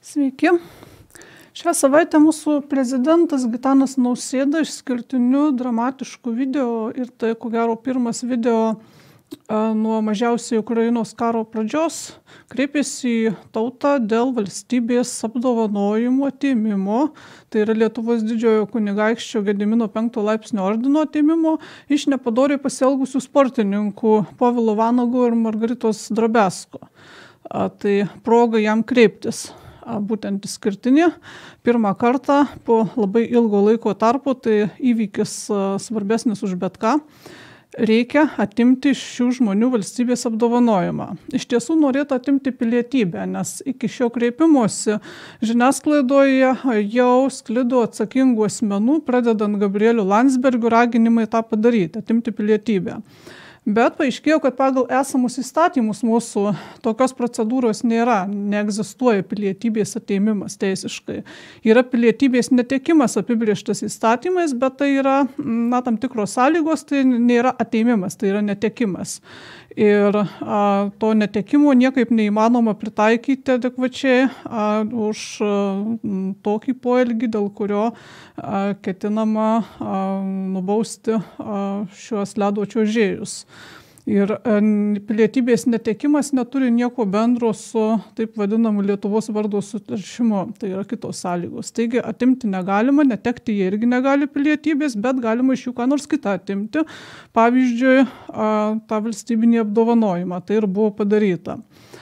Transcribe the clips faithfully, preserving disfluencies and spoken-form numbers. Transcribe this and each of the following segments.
Sveiki. Šią savaitę mūsų prezidentas Gitanas Nausėda išskirtiniu dramatišku video, ir tai ko gero pirmas video nuo mažiausiai Ukrainos karo pradžios, kreipėsi į tautą dėl valstybės apdovanojimų atėmimo, tai yra Lietuvos didžiojo kunigaikščio Gedimino penkto laipsnio ordino atėmimo iš nepadoriai pasielgusių sportininkų Povilo Vanago ir Margaritos Drobesko. Tai proga jam kreiptis. Būtent išskirtinė. Pirmą kartą po labai ilgo laiko tarpo, tai įvykis svarbesnis už bet ką, reikia atimti iš šių žmonių valstybės apdovanojimą. Iš tiesų norėtų atimti pilietybę, nes iki šio kreipimosi žiniasklaidoje jau sklido atsakingų asmenų, pradedant Gabrieliu Landsbergiu, raginimai tą padaryti, atimti pilietybę. Bet paaiškėjo, kad pagal esamus įstatymus mūsų tokios procedūros nėra, neegzistuoja pilietybės atėmimas teisiškai. Yra pilietybės netekimas apibrėžtas įstatymais, bet tai yra na, tam tikros sąlygos, tai nėra atėmimas, tai yra netekimas. Ir a, to netekimo niekaip neįmanoma pritaikyti adekvačiai a, už a, tokį poelgį, dėl kurio a, ketinama a, nubausti a, šiuos ledo čiuožėjus. Ir a, pilietybės netekimas neturi nieko bendro su taip vadinamu Lietuvos vardo suteršimu, tai yra kitos sąlygos. Taigi atimti negalima, netekti jie irgi negali pilietybės, bet galima iš jų ką nors kitą atimti, pavyzdžiui, a, tą valstybinį apdovanojimą, tai ir buvo padaryta.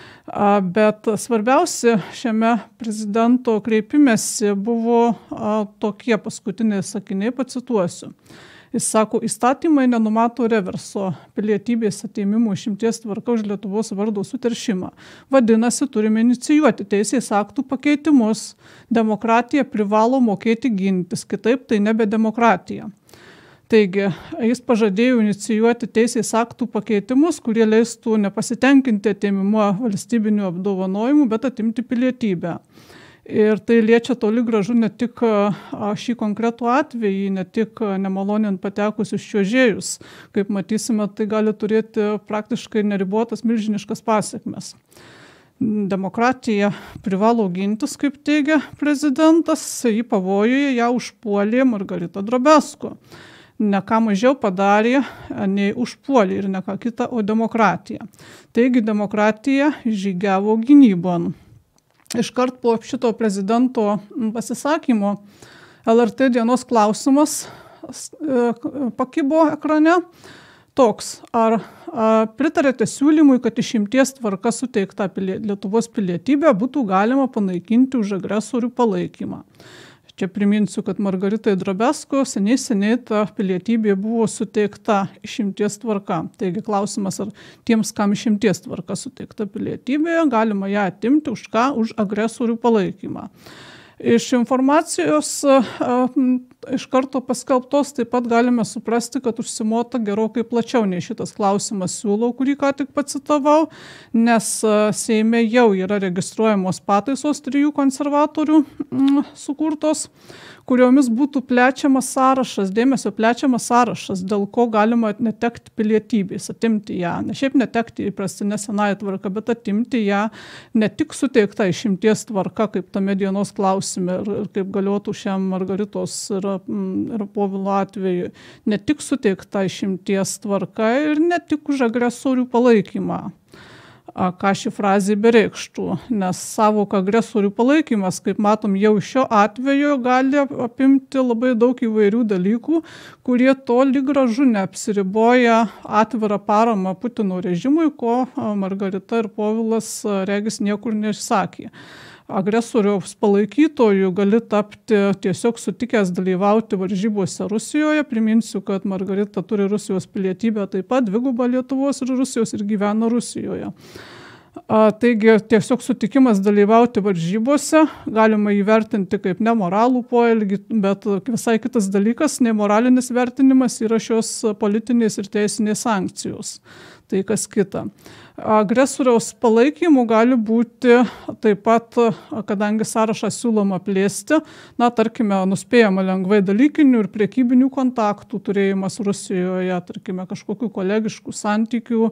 A, bet svarbiausia šiame prezidento kreipimesi buvo a, tokie paskutiniai sakiniai, pacituosiu. Jis sako, įstatymai nenumato reverso pilietybės atėmimų išimties tvarka už Lietuvos vardo suteršimą. Vadinasi, turime inicijuoti teisės aktų pakeitimus. Demokratija privalo mokėti gintis, kitaip tai nebe demokratija. Taigi, jis pažadėjo inicijuoti teisės aktų pakeitimus, kurie leistų nepasitenkinti atėmimo valstybinių apdovanojimų, bet atimti pilietybę. Ir tai liečia toli gražu ne tik šį konkretų atvejį, ne tik nemalonint patekusius čiuožėjus. Kaip matysime, tai gali turėti praktiškai neribotas milžiniškas pasekmes. Demokratija privalo gintis, kaip teigia prezidentas, į pavojuje ją užpuolė Margarita Drobesko. Ne ką mažiau padarė, nei užpuolė ir ne ką kitą, o demokratija. Taigi demokratija žygiavo gynybon. Iškart po šito prezidento pasisakymo L R T dienos klausimas pakibo ekrane toks, ar pritarėte siūlymui, kad išimties tvarka suteikta pilie, Lietuvos pilietybė būtų galima panaikinti už agresorių palaikymą. Čia priminsiu, kad Margaritai Drobesko seniai seniai ta pilietybė buvo suteikta išimties tvarka. Taigi klausimas, ar tiems, kam išimties tvarka suteikta pilietybė, galima ją atimti už ką? Už agresorių palaikymą. Iš informacijos a, iš karto paskelbtos taip pat galime suprasti, kad užsimota gerokai plačiau nei šitas klausimas siūlau, kurį ką tik pacitavau, nes a, Seime jau yra registruojamos pataisos trijų konservatorių m, sukurtos, kuriomis būtų plečiamas sąrašas, dėmesio plečiamas sąrašas, dėl ko galima netekti pilietybės, atimti ją. Ne šiaip netekti įprastinę senąją tvarką, bet atimti ją ne tik suteikta išimties tvarka, kaip tame dienos klausime ir, ir kaip galiotų šiam Margaritos ir, ir Povilo atveju, ne tik suteikta išimties tvarka ir ne tik už agresorių palaikymą. Ką ši frazė bereikštų, nes sąvoka agresorių palaikymas, kaip matom, jau šio atveju gali apimti labai daug įvairių dalykų, kurie toli gražu neapsiriboja atvirą paramą Putino režimui, ko Margarita ir Povilas regis niekur neišsakė. Agresoriaus palaikytojų gali tapti tiesiog sutikęs dalyvauti varžybose Rusijoje. Priminsiu, kad Margarita turi Rusijos pilietybę, taip pat dvigubą Lietuvos ir Rusijos ir gyvena Rusijoje. A, taigi tiesiog sutikimas dalyvauti varžybose galima įvertinti kaip nemoralų poelgį, bet visai kitas dalykas, nemoralinis vertinimas yra šios politinės ir teisinės sankcijos. Tai kas kita. agresoriaus palaikymu gali būti taip pat, kadangi sąrašą siūloma plėsti, na, tarkime, nuspėjama lengvai dalykinių ir priekybinių kontaktų turėjimas Rusijoje, tarkime, kažkokių kolegiškų santykių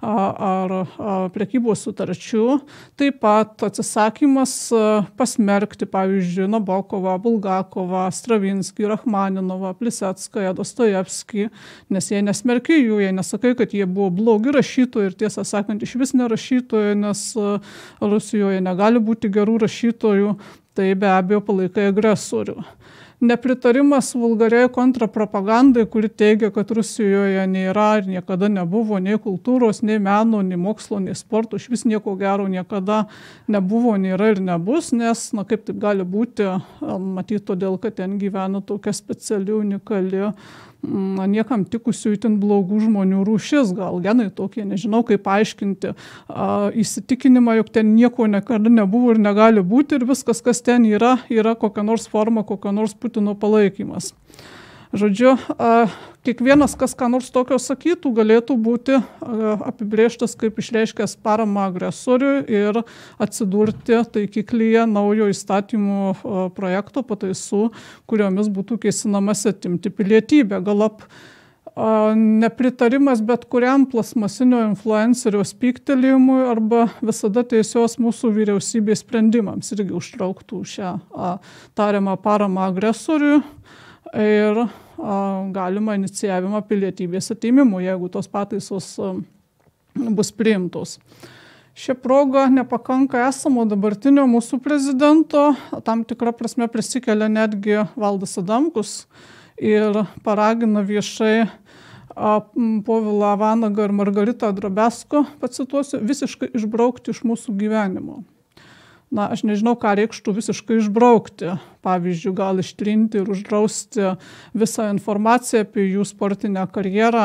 ar priekybos sutarčių. Taip pat atsisakymas pasmerkti, pavyzdžiui, Nabokovą, Bulgakovą, Stravinskį, Rachmaninovą, Plisecką, Dostojevskį, nes jie nesmerkia jų, jie nesakai, kad jie buvo blogi rašytojai ir tiesą sakant, iš vis nerašytojai, nes Rusijoje negali būti gerų rašytojų, tai be abejo palaikai agresorių. Nepritarimas vulgariai kontrapropagandai, kuri teigia, kad Rusijoje nėra ir niekada nebuvo nei kultūros, nei meno, nei mokslo, nei sporto, iš vis nieko gero niekada nebuvo, nėra ir nebus, nes, na, kaip taip gali būti, matyti todėl, kad ten gyvena tokia speciali, unikali, na, niekam tikusių itin blogų žmonių rūšis, gal genai tokie, nežinau kaip paaiškinti, a, įsitikinimą, jog ten nieko niekada nebuvo ir negali būti ir viskas, kas ten yra, yra kokia nors forma, kokia nors Putino palaikymas. Žodžiu, a, kiekvienas, kas ką nors tokio sakytų, galėtų būti a, apibrėžtas kaip išreiškęs paramą agresoriui ir atsidurti taikiklyje naujo įstatymų a, projekto pataisų, kuriomis būtų kėsinamas atimti pilietybę. Galop a, nepritarimas bet kuriam plasmasinio influencerio spyktelėjimui arba visada teisios mūsų vyriausybės sprendimams irgi užtrauktų šią a, tariamą paramą agresoriui ir a, galima inicijavimą pilietybės atėmimo, jeigu tos pataisos a, bus priimtos. Šia proga nepakanka esamo dabartinio mūsų prezidento, tam tikrą prasme prisikelia netgi Valdas Adamkus ir paragina viešai a, Povilą Vanagą ir Margaritą Drobesko, pacituosiu, visiškai išbraukti iš mūsų gyvenimo. Na, aš nežinau, ką reikštų visiškai išbraukti. Pavyzdžiui, gal ištrinti ir uždrausti visą informaciją apie jų sportinę karjerą,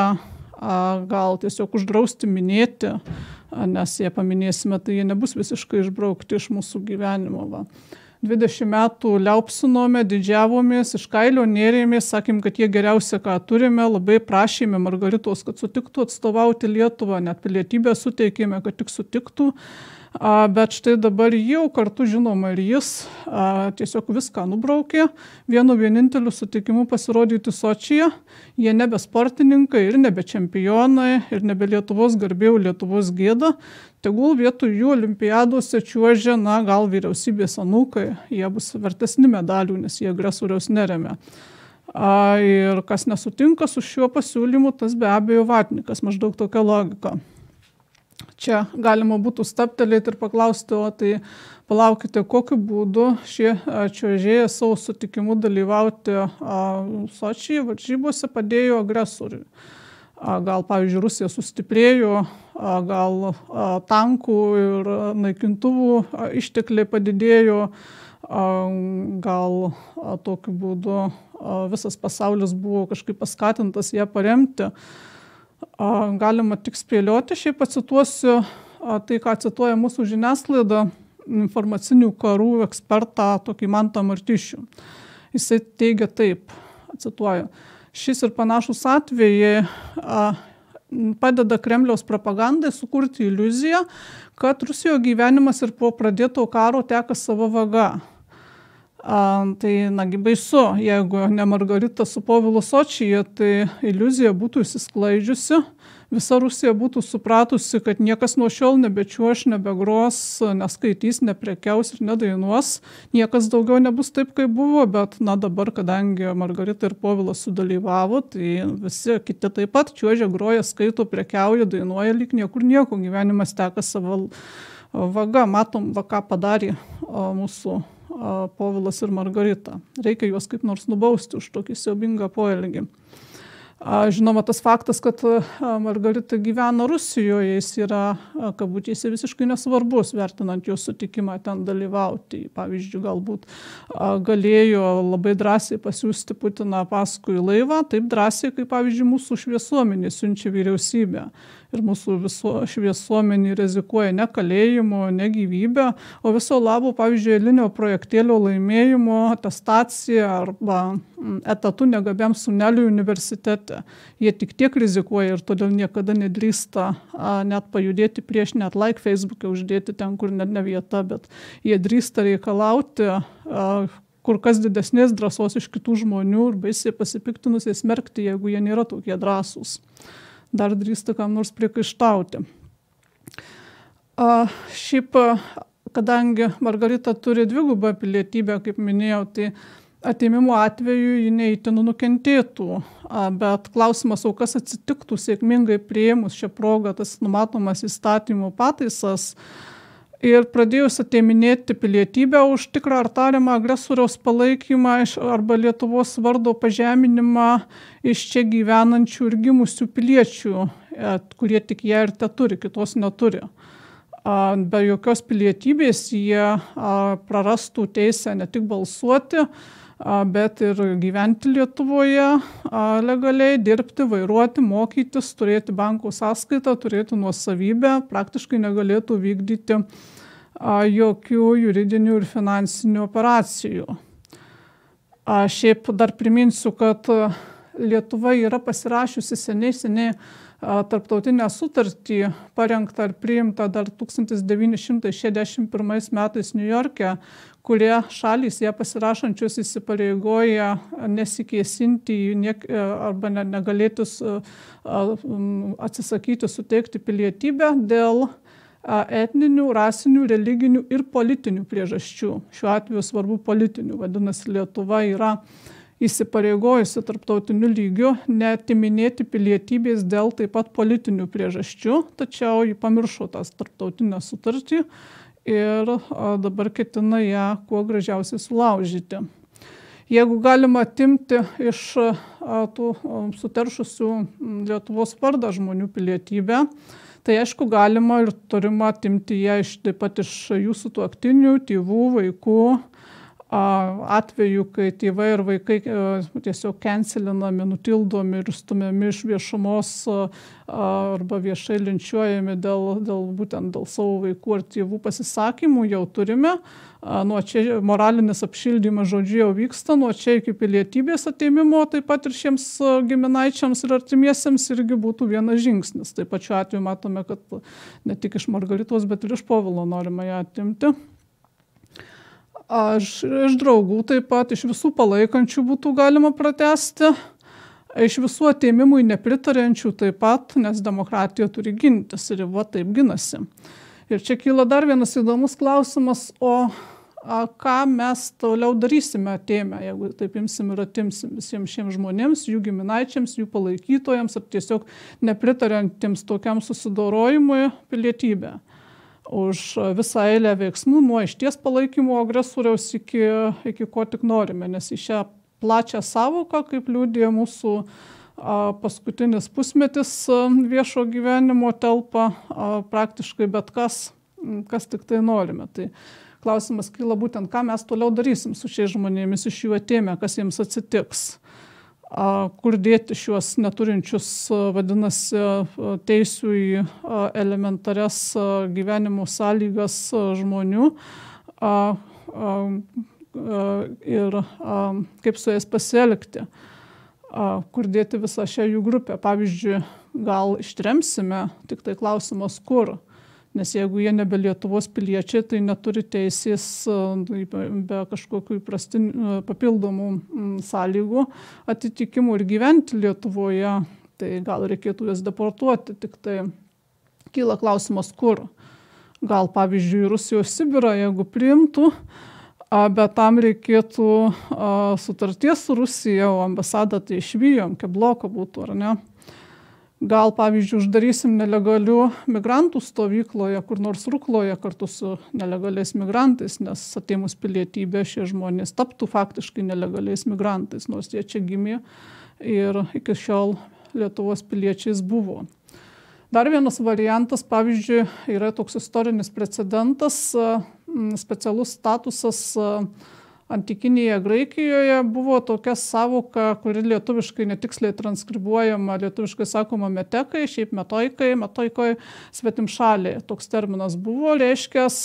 gal tiesiog uždrausti minėti, nes jie paminėsime, tai jie nebus visiškai išbraukti iš mūsų gyvenimo. Va. dvidešimt metų liaupsinome, didžiavomės, iš kailio nėrėmės, sakėm, kad jie geriausia, ką turime, labai prašėme Margaritos, kad sutiktų atstovauti Lietuvą, net pilietybę suteikėme, kad tik sutiktų. A, bet štai dabar jau kartu žinoma ir jis a, tiesiog viską nubraukė, vienu vieninteliu sutikimu pasirodyti Sočyje, jie nebe sportininkai ir nebe čempionai ir nebe Lietuvos garbė, Lietuvos gėda, tegul vietoj jų olimpiadose čiuožia, na, gal vyriausybės anūkai, jie bus vertesni medalių, nes jie agresoriaus neremia. A, ir kas nesutinka su šiuo pasiūlymu, tas be abejo vatnikas, maždaug tokia logika. Čia galima būtų stabtelėti ir paklausti, o tai palaukite, kokiu būdu šie čiuožėjai savo sutikimu dalyvauti Sočyje varžybose padėjo agresoriui. Gal, pavyzdžiui, Rusija sustiprėjo, gal tankų ir naikintuvų ištekliai padidėjo, gal tokiu būdu visas pasaulis buvo kažkaip paskatintas ją paremti. Galima tik spėlioti, šiaip pacituosiu tai, ką cituoja mūsų žiniasklaida, informacinių karų ekspertą, tokį Mantą Martišių. Jisai teigia taip, cituoju, šis ir panašus atvejai padeda Kremliaus propagandai sukurti iliuziją, kad Rusijoje gyvenimas ir po pradėto karo teka savo vaga. A, tai, nagi, baisu, jeigu ne Margarita su Povilu Sočyje, tai iliuzija būtų įsisklaidžiusi, visa Rusija būtų supratusi, kad niekas nuo šiol nebečiuoš, nebegros, neskaitys, neprekiaus ir nedainuos, niekas daugiau nebus taip, kaip buvo, bet, na, dabar, kadangi Margarita ir Povilas sudalyvavo, tai visi kiti taip pat čiuožia, groja, skaito, prekiauja, dainuoja, lyg niekur nieko, gyvenimas teka savo vaga, matom, va, ką padarė o, mūsų Povilas ir Margarita. Reikia juos kaip nors nubausti už tokį siaubingą poelgį. Žinoma, tas faktas, kad Margarita gyvena Rusijoje, jis yra, kabutėse, visiškai nesvarbus, vertinant jos sutikimą ten dalyvauti. Pavyzdžiui, galbūt galėjo labai drąsiai pasiųsti Putiną paskui laivą, taip drąsiai, kaip, pavyzdžiui, mūsų šviesuomenė siunčia vyriausybę. ir mūsų viso, visuomenė rizikuoja ne kalėjimu, ne gyvybę, o viso labo, pavyzdžiui, eilinio projektėlio laimėjimo, atestacija arba etatu negabiam sūneliui universitete. Jie tik tiek rizikuoja ir todėl niekada nedrįsta a, net pajudėti prieš, net like Facebook'e uždėti ten, kur net ne vieta, bet jie drįsta reikalauti a, kur kas didesnės drąsos iš kitų žmonių ir baisiai pasipiktinusiai smerkti, jeigu jie nėra tokie drąsūs. Dar drįsta kam nors priekaištauti. A, šiaip, kadangi Margarita turi dvigubą pilietybę, kaip minėjau, tai atėmimo atveju ji neįtin nukentėtų. A, bet klausimas, o kas atsitiktų sėkmingai priėmus šią progą tas numatomas įstatymų pataisas, ir pradėjus atėminėti pilietybę už tikrą ar tariamą agresoriaus palaikymą arba Lietuvos vardo pažeminimą iš čia gyvenančių ir gimusių piliečių, kurie tik ją ir teturi, kitos neturi. Be jokios pilietybės jie prarastų teisę ne tik balsuoti, bet ir gyventi Lietuvoje legaliai, dirbti, vairuoti, mokytis, turėti banko sąskaitą, turėti nuosavybę, praktiškai negalėtų vykdyti jokių juridinių ir finansinių operacijų. Šiaip dar priminsiu, kad Lietuva yra pasirašiusi seniai, seniai tarptautinę sutartį, parengtą ir priimtą dar tūkstantis devyni šimtai šešiasdešimt pirmais metais Niujorke, kurie šalys ją pasirašančios įsipareigoja nesikėsinti arba negalėtus atsisakyti suteikti pilietybę dėl etninių, rasinių, religinių ir politinių priežasčių. Šiuo atveju svarbu politinių, vadinasi, Lietuva yra įsipareigojusi tarptautiniu lygiu neatiminėti pilietybės dėl taip pat politinių priežasčių, tačiau ji pamiršo tas tarptautinę sutartį ir dabar ketina ją kuo gražiausiai sulaužyti. Jeigu galima atimti iš tų suteršusių Lietuvos vardą žmonių pilietybę, tai aišku galima ir turima atimti ją iš, taip pat iš jų sutuoktinių, tėvų, vaikų, atveju, kai tėvai ir vaikai tiesiog cancelinami, nutildomi ir stumiami iš viešumos arba viešai linčiuojami dėl, dėl, būtent dėl savo vaikų ar tėvų pasisakymų, jau turime. Nuo čia moralinis apšildymas, žodžiu, jau vyksta, nuo čia iki pilietybės atėmimo, taip pat ir šiems giminaičiams ir artimiesiems irgi būtų vienas žingsnis. Taip pat šiuo atveju matome, kad ne tik iš Margaritos, bet ir iš Povilo norima ją atimti. Aš, iš draugų taip pat, iš visų palaikančių būtų galima pratęsti, iš visų atėmimui nepritariančių taip pat, nes demokratija turi gintis ir va taip ginasi. Ir čia kyla dar vienas įdomus klausimas, o a, ką mes toliau darysime atėmę, jeigu taip imsim ir atimsim visiems šiems žmonėms, jų giminaičiams, jų palaikytojams ar tiesiog nepritariantiems tokiam susidorojimui pilietybę. Už visą eilę veiksmų nuo išties palaikymo agresoriaus iki, iki ko tik norime, nes į šią plačią sąvoką, kaip liudija mūsų a, paskutinis pusmetis a, viešo gyvenimo telpa a, praktiškai bet kas, kas tik tai norime. Tai klausimas kyla būtent, ką mes toliau darysim su šiais žmonėmis iš jų atėmę, kas jiems atsitiks. Kur dėti šiuos neturinčius, vadinasi, teisių į elementarias gyvenimo sąlygas žmonių ir kaip su jais pasielgti, kur dėti visą šią jų grupę. Pavyzdžiui, gal ištremsime, tik tai klausimas kur. Nes jeigu jie nebe Lietuvos piliečiai, tai neturi teisės be kažkokių įprastinių papildomų sąlygų atitikimų ir gyventi Lietuvoje, tai gal reikėtų jas deportuoti, tik tai kyla klausimas kur. Gal pavyzdžiui Rusijos Sibirą, jeigu priimtų, bet tam reikėtų sutarties su Rusija, o ambasadą tai išvijom, kebloka būtų, ar ne? Gal, pavyzdžiui, uždarysim nelegalių migrantų stovykloje, kur nors Rukloje kartu su nelegaliais migrantais, nes atėmus pilietybę šie žmonės taptų faktiškai nelegaliais migrantais, nors jie čia gimė ir iki šiol Lietuvos piliečiais buvo. Dar vienas variantas, pavyzdžiui, yra toks istorinis precedentas, specialus statusas antikinėje Graikijoje buvo tokia sąvoka, kuri lietuviškai netiksliai transkribuojama, lietuviškai sakoma metekai, šiaip metoikai, metoikoj svetimšaliai. Toks terminas buvo, reiškęs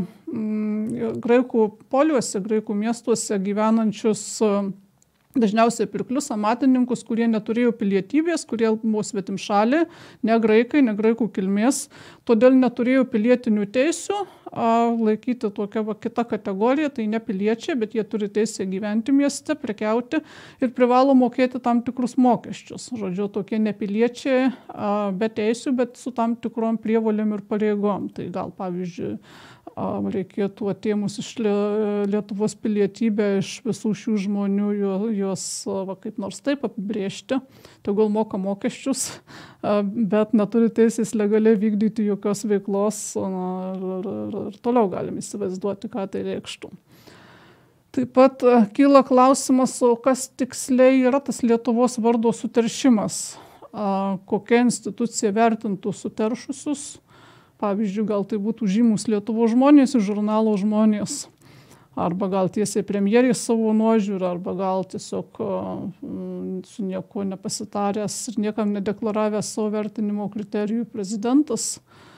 mm, graikų poliuose, graikų miestuose gyvenančius dažniausiai pirklius, amatininkus, kurie neturėjo pilietybės, kurie buvo svetimšaliai, ne graikai, ne graikų kilmės, todėl neturėjo pilietinių teisių, laikyti tokia va, kita kategorija, tai ne piliečiai, bet jie turi teisę gyventi mieste, prekiauti ir privalo mokėti tam tikrus mokesčius. Žodžiu, tokie nepiliečiai be teisių, bet su tam tikrom prievolėm ir pareigom. Tai gal, pavyzdžiui, reikėtų atėmus iš Lietuvos pilietybę iš visų šių žmonių juos va, kaip nors taip apibrėžti, tegul moka mokesčius, bet neturi teisės legaliai vykdyti jokios veiklos, na, ir, ir, ir toliau galim įsivaizduoti, ką tai reikštų. Taip pat kyla klausimas, o kas tiksliai yra tas Lietuvos vardo suteršimas, kokia institucija vertintų suteršusius. Pavyzdžiui, gal tai būtų žymus Lietuvos žmonės iš žurnalo Žmonės, arba gal tiesiai premjerės savo nuožiūrą, arba gal tiesiog mm, su nieko nepasitaręs ir niekam nedeklaravęs savo vertinimo kriterijų prezidentas.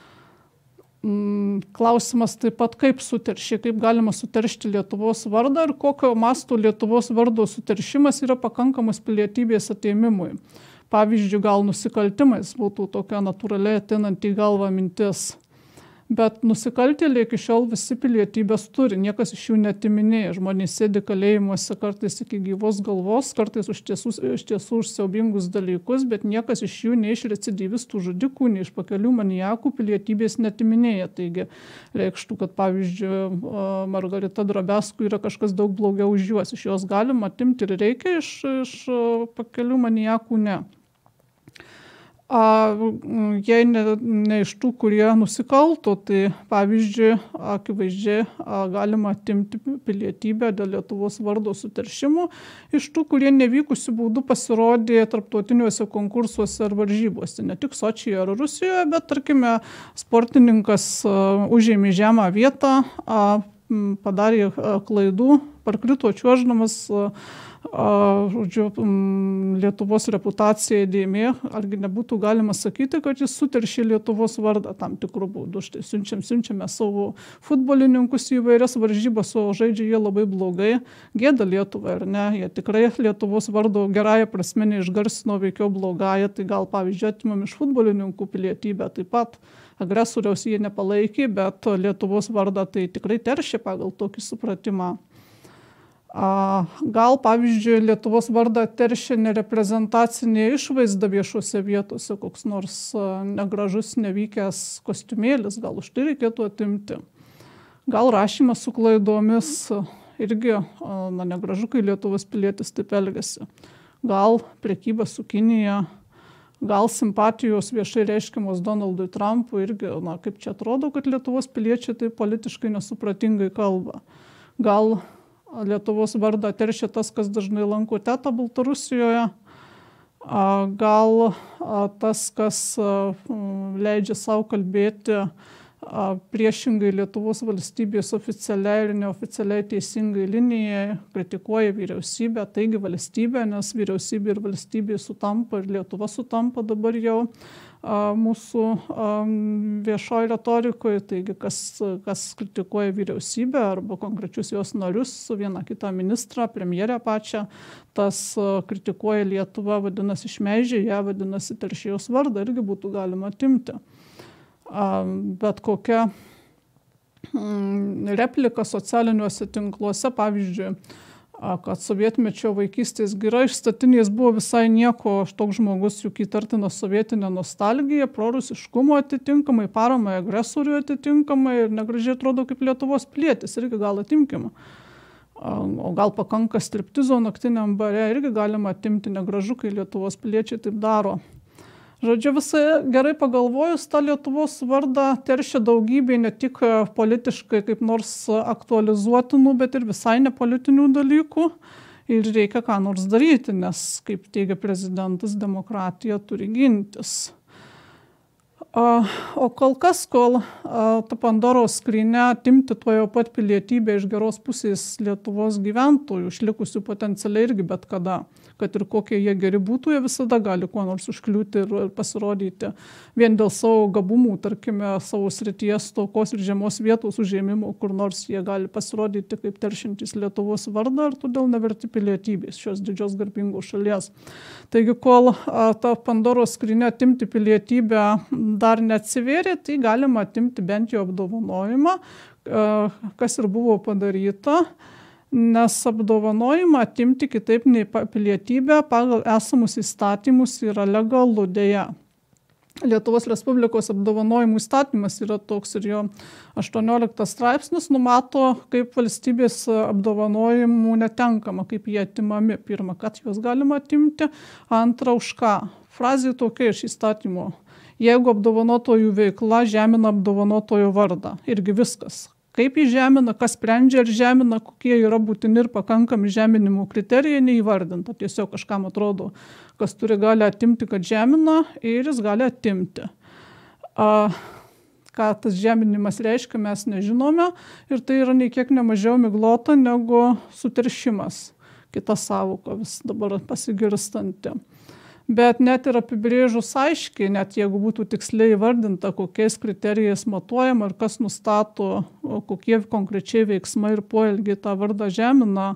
Mm, klausimas taip pat, kaip suteršė, kaip galima suteršti Lietuvos vardą ir kokio masto Lietuvos vardo suteršimas yra pakankamas pilietybės atėmimui. Pavyzdžiui, gal nusikaltimais būtų tokia natūraliai ateinanti į galvą mintis. Bet nusikaltėliai iki šiol visi pilietybės turi, niekas iš jų neatiminėja. Žmonės sėdi kalėjimuose kartais iki gyvos galvos, kartais už tiesų, iš tiesų už siaubingus dalykus, bet niekas iš jų nei iš recidyvistų žudikų, nei iš pakelių maniakų pilietybės neatiminėja. Taigi reikštų, kad pavyzdžiui Margarita Drobiazko yra kažkas daug blogiau už juos. Iš jos galima atimti ir reikia, iš, iš pakelių maniakų ne. A, jei ne, ne iš tų, kurie nusikalto, tai pavyzdžiui, akivaizdžiai a, galima atimti pilietybę dėl Lietuvos vardo suteršimų iš tų, kurie nevykusių būdų pasirodė tarptautiniuose konkursuose ar varžybose, ne tik Sočyje ar Rusijoje, bet tarkime sportininkas a, užėmė žemą vietą, a, padarė a, klaidų, parkrito čiuoždamas, a, A, žodžiu, Lietuvos reputacija dėmė, argi nebūtų galima sakyti, kad jis suteršė Lietuvos vardą tam tikrų būdų. Štai siunčiam, siunčiame savo futbolininkus į įvairias varžybas, o žaidžia jie labai blogai. Gėda Lietuvai, ar ne? Jie tikrai Lietuvos vardo gerąją prasme neišgarsino, veikiau blogąją, tai gal pavyzdžiui atimam iš futbolininkų pilietybę taip pat. Agresoriaus jie nepalaikė, bet Lietuvos vardą tai tikrai teršė pagal tokį supratimą. Gal, pavyzdžiui, Lietuvos vardą teršia nereprezentacinė išvaizda viešose vietose, koks nors negražus, nevykęs kostiumėlis, gal už tai reikėtų atimti. Gal rašymas su klaidomis irgi, na, negražu, kai Lietuvos pilietis taip elgiasi. Gal prekyba su Kinija, gal simpatijos viešai reiškiamos Donaldui Trumpui irgi, na, kaip čia atrodo, kad Lietuvos piliečiai tai politiškai nesupratingai kalba. Gal Lietuvos vardą teršia tas, kas dažnai lanko tetą Baltarusijoje. Gal tas, kas leidžia savo kalbėti priešingai Lietuvos valstybės oficialiai ir neoficialiai teisingai linijai, kritikuoja vyriausybę, taigi valstybė, nes vyriausybė ir valstybė sutampa ir Lietuva sutampa dabar jau mūsų viešoji retorikoje, taigi kas, kas kritikuoja vyriausybę arba konkrečius jos narius, vieną kitą ministrą, premjerę pačią, tas kritikuoja Lietuvą, vadinasi šmeižia ją, vadinasi teršia jos vardą, irgi būtų galima atimti. Bet kokia replika socialiniuose tinkluose, pavyzdžiui, kad sovietmečio vaikystės gira iš statinės buvo visai nieko, aš toks žmogus juk įtartina sovietinė nostalgija, prorusiškumo atitinkamai, paramai agresoriui atitinkamai ir negražiai atrodo kaip Lietuvos pilietis, irgi gal atimkim. O gal pakanka striptizo naktiniam bare, irgi galima atimti, negražu, kai Lietuvos piliečiai taip daro. Žodžiu, visai gerai pagalvojus, tą Lietuvos vardą teršia daugybė ne tik politiškai kaip nors aktualizuotinų, bet ir visai nepolitinių dalykų. Ir reikia ką nors daryti, nes, kaip teigia prezidentas, demokratija turi gintis. O kol kas, kol ta Pandoros skrynia atimti tuo pat pilietybę iš geros pusės Lietuvos gyventojų, išlikusių potencialiai irgi bet kada, kad ir kokie jie geri būtų, jie visada gali kuo nors užkliūti ir, ir pasirodyti vien dėl savo gabumų, tarkime, savo srities stokos ir žemos vietos užėmimo, kur nors jie gali pasirodyti kaip teršintys Lietuvos vardą ir todėl neverti pilietybės šios didžios garbingos šalies. Taigi, kol a, ta Pandoros skrynia atimti pilietybę dar neatsivėrė, tai galima atimti bent jau apdovanojimą, a, kas ir buvo padaryta. Nes apdovanojimą atimti kitaip nei pilietybę pagal esamus įstatymus yra legalu dėja. Lietuvos Respublikos apdovanojimų įstatymas yra toks ir jo aštuonioliktas straipsnis numato, kaip valstybės apdovanojimų netenkama, kaip jie atimami. Pirma, kad juos galima atimti, antra, už ką. Frazė tokia iš įstatymo. Jeigu apdovanotojų veikla žemina apdovanotojo vardą. Irgi viskas. Kaip jį žemina, kas sprendžia ir žemina, kokie yra būtini ir pakankami žeminimo kriterijai neįvardinta. Tiesiog kažkam atrodo, kas turi gali atimti, kad žemina ir jis gali atimti. A, ką tas žeminimas reiškia, mes nežinome ir tai yra nei kiek nemažiau miglota negu suteršimas. Kita sąvoka vis dabar pasigirstanti. Bet net ir apibrėžus aiškiai, net jeigu būtų tiksliai įvardinta, kokiais kriterijais matuojama ir kas nustato, kokie konkrečiai veiksmai ir poelgiai tą vardą žemina,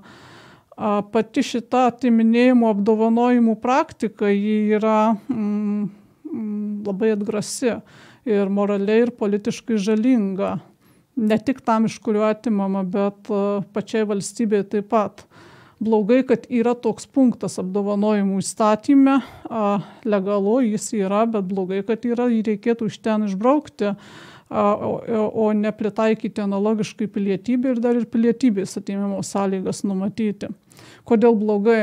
pati šita atiminėjimo apdovanojimų praktika ji yra mm, labai atgrasi ir moraliai ir politiškai žalinga. Ne tik tam, iš kurio atimama, bet pačiai valstybei taip pat. Blogai, kad yra toks punktas apdovanojimų įstatyme, a, legalu jis yra, bet blogai, kad yra, jį reikėtų iš ten išbraukti, a, o, o ne pritaikyti analogiškai pilietybę ir dar ir pilietybės atėmimo sąlygas numatyti. Kodėl blogai?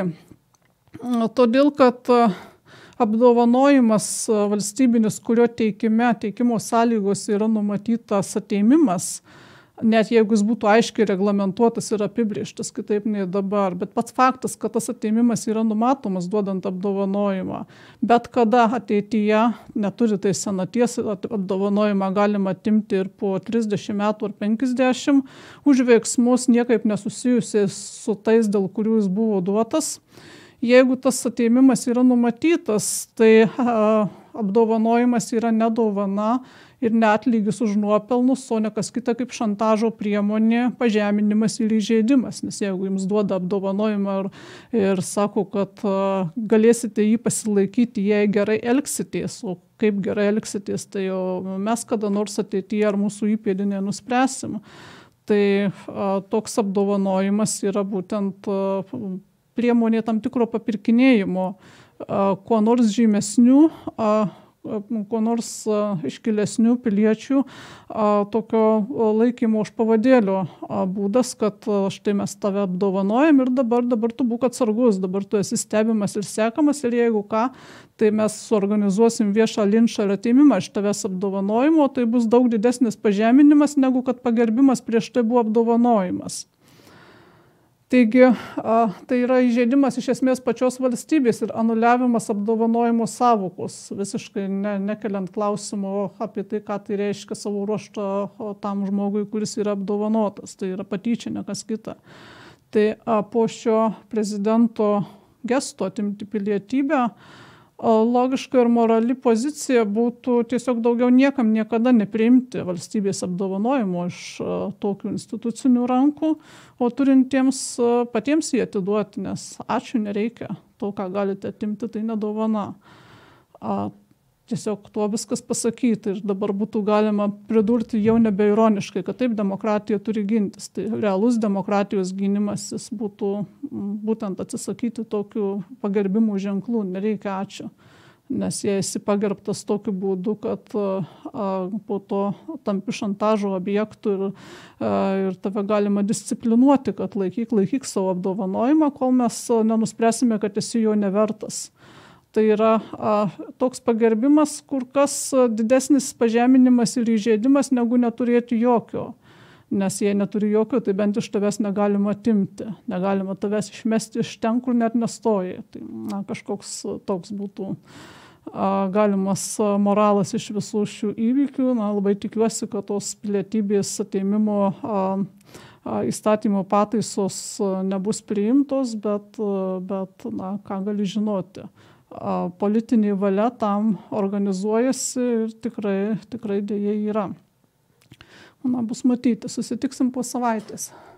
A, todėl, kad a, apdovanojimas a, valstybinis, kurio teikime, teikimo sąlygos yra numatytas atėmimas, net jeigu jis būtų aiškiai reglamentuotas ir apibrėžtas kitaip nei dabar. Bet pats faktas, kad tas atėmimas yra numatomas duodant apdovanojimą. Bet kada ateityje neturi tai senaties, apdovanojimą galima atimti ir po trisdešimt metų ar penkiasdešimt už veiksmus niekaip nesusijusiais su tais, dėl kurių jis buvo duotas. Jeigu tas atėmimas yra numatytas, tai a, apdovanojimas yra ne dovana ir neatlygis už nuopelnus, o ne kas kita kaip šantažo priemonė, pažeminimas ir įžeidimas. Nes jeigu jums duoda apdovanojimą ir, ir sako, kad a, galėsite jį pasilaikyti, jei gerai elgsitės, o kaip gerai elgsitės, tai jau mes kada nors ateityje ar mūsų įpėdinė nuspręsim. Tai a, toks apdovanojimas yra būtent a, priemonė tam tikro papirkinėjimo, a, kuo nors žymesnių, a, kuo nors iškilesnių piliečių tokio laikymo už pavadėlio būdas, kad štai mes tave apdovanojam ir dabar, dabar tu būk atsargus, dabar tu esi stebimas ir sekamas ir jeigu ką, tai mes suorganizuosim viešą linčą ir atėmimą iš tavęs apdovanojimo, tai bus daug didesnis pažeminimas negu kad pagerbimas prieš tai buvo apdovanojimas. Taigi, a, tai yra įžeidimas iš esmės pačios valstybės ir anuliavimas apdovanojimo sąvokos, visiškai ne, nekeliant klausimo apie tai, ką tai reiškia savo ruožtą tam žmogui, kuris yra apdovanotas. Tai yra patyčia, ne kas kita. Tai a, po šio prezidento gesto atimti pilietybę, logiška ir morali pozicija būtų tiesiog daugiau niekam niekada nepriimti valstybės apdovanojimo iš tokių institucinių rankų, o turintiems patiems jį atiduoti, nes ačiū nereikia, to, ką galite atimti, tai nedovana. Tiesiog tuo viskas pasakyti ir dabar būtų galima pridurti jau nebeironiškai, kad taip demokratija turi gintis. Tai realus demokratijos gynimas jis būtų būtent atsisakyti tokių pagerbimų ženklų, nereikia ačiū. Nes jei esi pagerbtas tokiu būdu, kad a, po to tampi šantažo objektų ir, a, ir tave galima disciplinuoti, kad laikyk, laikyk savo apdovanojimą, kol mes nenuspręsime, kad esi jo nevertas. Tai yra a, toks pagerbimas, kur kas didesnis pažeminimas ir įžeidimas negu neturėti jokio. Nes jei neturi jokio, tai bent iš tavęs negalima atimti. Negalima tavęs išmesti iš ten, kur net nestoji. Tai na, kažkoks toks būtų galimas moralas iš visų šių įvykių. Na, labai tikiuosi, kad tos pilietybės atėmimo įstatymo pataisos nebus priimtos, bet, bet na, ką gali žinoti. Politinė valia tam organizuojasi ir tikrai, tikrai dėja yra. Na, bus matyti. Susitiksim po savaitės.